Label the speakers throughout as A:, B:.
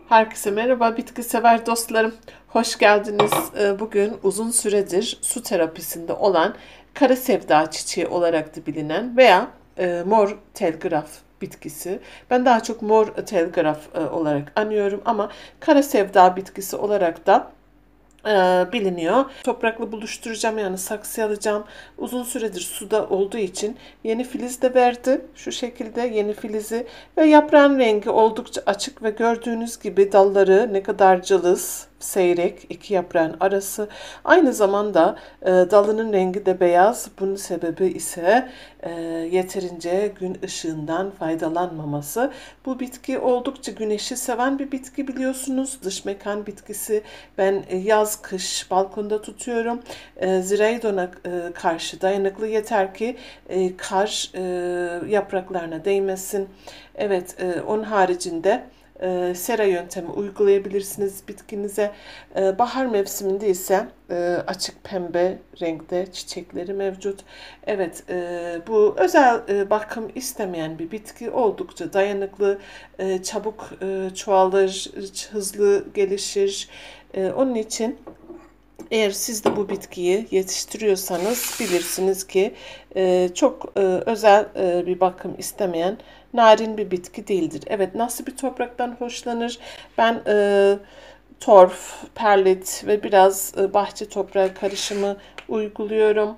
A: Herkese merhaba bitki sever dostlarım. Hoş geldiniz. Bugün uzun süredir su terapisinde olan kara sevda çiçeği olarak da bilinen veya mor telgraf bitkisi. Ben daha çok mor telgraf olarak anıyorum ama kara sevda bitkisi olarak da biliniyor. Toprakla buluşturacağım, yani saksı alacağım. Uzun süredir suda olduğu için yeni filiz de verdi. Şu şekilde yeni filizi ve yaprağın rengi oldukça açık ve gördüğünüz gibi dalları ne kadar cılız, seyrek, iki yaprağın arası. Aynı zamanda dalının rengi de beyaz. Bunun sebebi ise yeterince gün ışığından faydalanmaması. Bu bitki oldukça güneşi seven bir bitki, biliyorsunuz. Dış mekan bitkisi. Ben yaz kış balkonda tutuyorum. Ziraydon'a karşı dayanıklı, yeter ki kar yapraklarına değmesin. Evet, onun haricinde sera yöntemi uygulayabilirsiniz bitkinize. Bahar mevsiminde ise açık pembe renkte çiçekleri mevcut. Evet, bu özel bakım istemeyen bir bitki, oldukça dayanıklı, çabuk çoğalır, hızlı gelişir. Onun için eğer siz de bu bitkiyi yetiştiriyorsanız bilirsiniz ki çok özel bir bakım istemeyen narin bir bitki değildir. Evet, nasıl bir topraktan hoşlanır? Ben torf, perlit ve biraz bahçe toprağı karışımı uyguluyorum.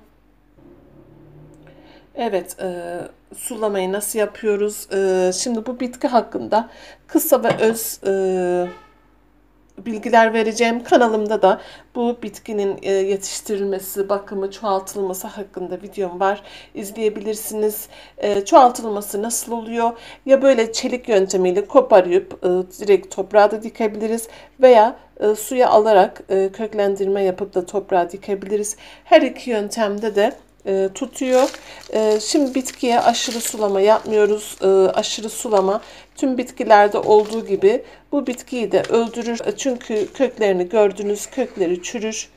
A: Evet, sulamayı nasıl yapıyoruz? Şimdi bu bitki hakkında kısa ve öz bilgiler vereceğim. Kanalımda da bu bitkinin yetiştirilmesi, bakımı, çoğaltılması hakkında videom var. İzleyebilirsiniz. Çoğaltılması nasıl oluyor? Ya böyle çelik yöntemiyle koparıp direkt toprağa da dikebiliriz veya suya alarak köklendirme yapıp da toprağa dikebiliriz. Her iki yöntemde de tutuyor. Şimdi bitkiye aşırı sulama yapmıyoruz. Aşırı sulama tüm bitkilerde olduğu gibi bu bitkiyi de öldürür. Çünkü köklerini gördünüz, kökleri çürür.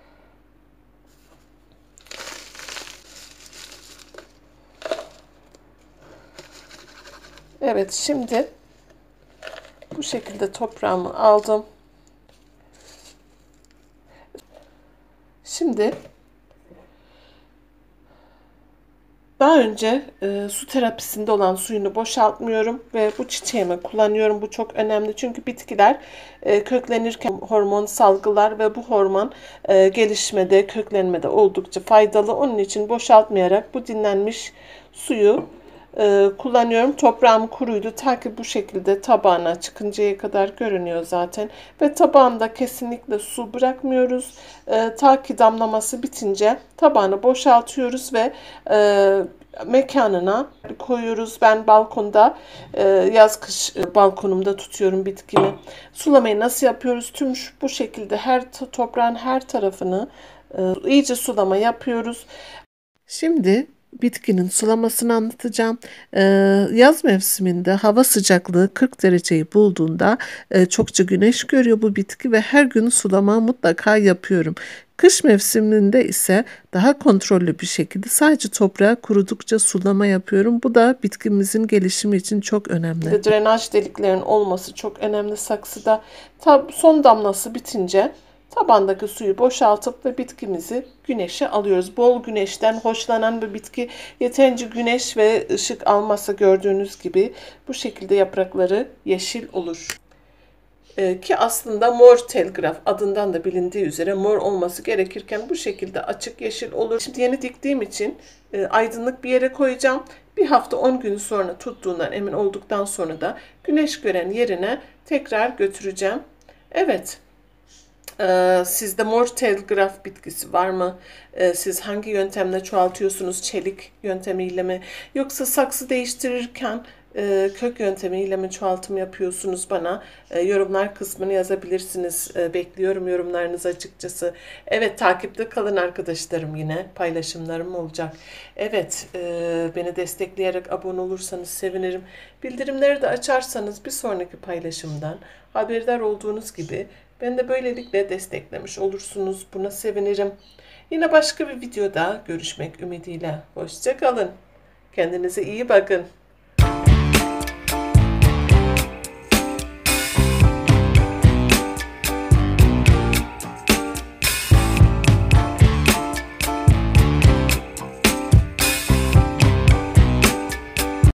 A: Evet, şimdi bu şekilde toprağımı aldım. Şimdi daha önce su terapisinde olan suyunu boşaltmıyorum ve bu çiçeğime kullanıyorum. Bu çok önemli çünkü bitkiler köklenirken hormon salgılar ve bu hormon gelişmede, köklenmede oldukça faydalı. Onun için boşaltmayarak bu dinlenmiş suyu kullanıyorum. Toprağım kuruydu. Ta ki bu şekilde tabağına çıkıncaya kadar görünüyor zaten. Ve tabağında kesinlikle su bırakmıyoruz. Ta ki damlaması bitince tabağını boşaltıyoruz ve mekanına koyuyoruz. Ben balkonda yaz kış balkonumda tutuyorum bitkimi. Sulamayı nasıl yapıyoruz? Tüm bu şekilde toprağın her tarafını iyice sulama yapıyoruz. Şimdi bitkinin sulamasını anlatacağım. Yaz mevsiminde hava sıcaklığı 40 dereceyi bulduğunda çokça güneş görüyor bu bitki ve her gün sulama mutlaka yapıyorum. Kış mevsiminde ise daha kontrollü bir şekilde sadece toprağı kurudukça sulama yapıyorum. Bu da bitkimizin gelişimi için çok önemli. Drenaj deliklerinin olması çok önemli saksıda. Son damlası bitince tabandaki suyu boşaltıp ve bitkimizi güneşe alıyoruz. Bol güneşten hoşlanan bir bitki, yeterince güneş ve ışık almazsa gördüğünüz gibi bu şekilde yaprakları yeşil olur. Ki aslında mor telgraf adından da bilindiği üzere mor olması gerekirken bu şekilde açık yeşil olur. Şimdi yeni diktiğim için aydınlık bir yere koyacağım. Bir hafta 10 gün sonra tuttuğundan emin olduktan sonra da güneş gören yerine tekrar götüreceğim. Evet. Sizde mor telgraf bitkisi var mı? Siz hangi yöntemle çoğaltıyorsunuz? Çelik yöntemiyle mi? Yoksa saksı değiştirirken kök yöntemiyle mi çoğaltım yapıyorsunuz bana? Yorumlar kısmını yazabilirsiniz. Bekliyorum yorumlarınızı açıkçası. Evet, takipte kalın arkadaşlarım, yine paylaşımlarım olacak. Evet, beni destekleyerek abone olursanız sevinirim. Bildirimleri de açarsanız bir sonraki paylaşımdan haberdar olduğunuz gibi beni de böylelikle desteklemiş olursunuz. Buna sevinirim. Yine başka bir videoda görüşmek ümidiyle. Hoşça kalın. Kendinize iyi bakın.